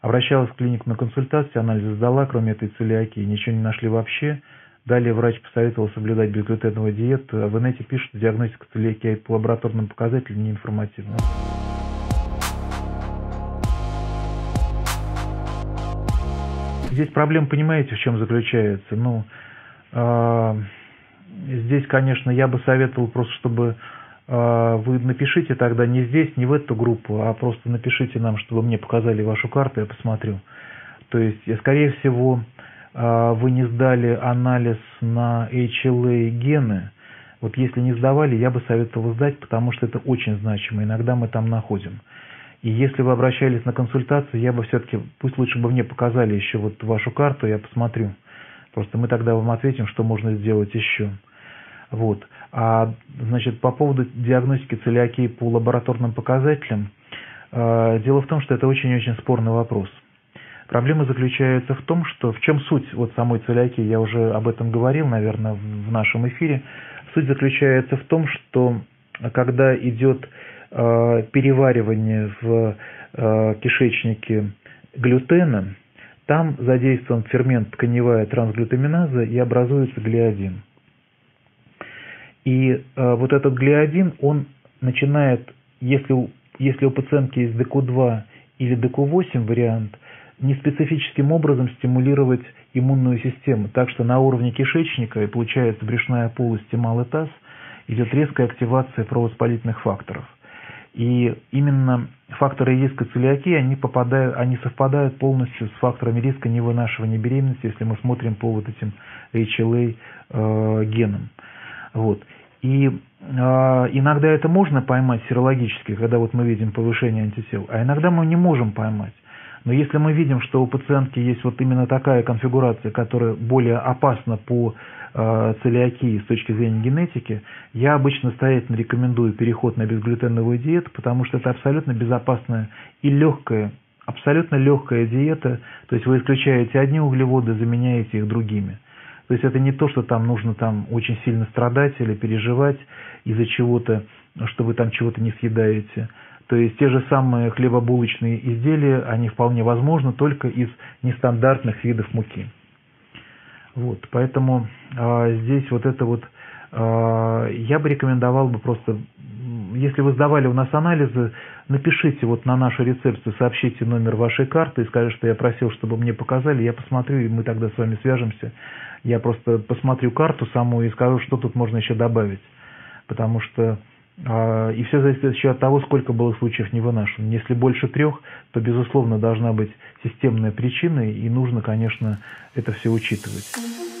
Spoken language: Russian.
Обращалась в клинику на консультацию, анализы сдала, кроме этой целиакии, ничего не нашли вообще. Далее врач посоветовал соблюдать безглютеновую диету, а в инете пишут, что диагностика целиакии по лабораторным показателям неинформативна. Здесь проблема, понимаете, в чем заключается? Здесь, конечно, я бы советовал просто, чтобы вы напишите тогда не здесь, не в эту группу, а просто напишите нам, чтобы мне показали вашу карту, я посмотрю. То есть, скорее всего, вы не сдали анализ на HLA гены. Вот если не сдавали, я бы советовал сдать, потому что это очень значимо. Иногда мы там находим. И если вы обращались на консультацию, я бы все-таки, пусть лучше бы мне показали еще вот вашу карту, я посмотрю. Просто мы тогда вам ответим, что можно сделать еще. Вот. Значит, по поводу диагностики целиакии по лабораторным показателям, дело в том, что это очень-очень спорный вопрос. Проблема заключается в том, что в чем суть вот самой целиакии, я уже об этом говорил, наверное, в нашем эфире. Суть заключается в том, что когда идет переваривание в кишечнике глютена, там задействован фермент тканевая трансглютаминаза и образуется глиадин. И вот этот глиадин, он начинает, если у пациентки есть ДК2 или ДК8 вариант, неспецифическим образом стимулировать иммунную систему. Так что на уровне кишечника, и получается брюшная полость и малый таз, идет резкая активация провоспалительных факторов. И именно факторы риска целиакии, они совпадают полностью с факторами риска невынашивания беременности, если мы смотрим по вот этим HLA генам. Вот. И иногда это можно поймать серологически, когда вот мы видим повышение антител, а иногда мы не можем поймать. Но если мы видим, что у пациентки есть вот именно такая конфигурация, которая более опасна по целиакии с точки зрения генетики, я обычно настоятельно рекомендую переход на безглютеновую диету, потому что это абсолютно безопасная и легкая, абсолютно легкая диета, то есть вы исключаете одни углеводы, заменяете их другими. То есть это не то, что там нужно там очень сильно страдать или переживать из-за чего-то, что вы там чего-то не съедаете. То есть те же самые хлебобулочные изделия, они вполне возможны только из нестандартных видов муки. Вот, поэтому здесь вот это вот, я бы рекомендовал бы просто, если вы сдавали у нас анализы, напишите вот на нашу рецепцию, сообщите номер вашей карты и скажите, что я просил, чтобы мне показали, я посмотрю, и мы тогда с вами свяжемся. Я просто посмотрю карту саму и скажу, что тут можно еще добавить. Потому что и все зависит еще от того, сколько было случаев невынашивания. Если больше 3, то, безусловно, должна быть системная причина, и нужно, конечно, это все учитывать.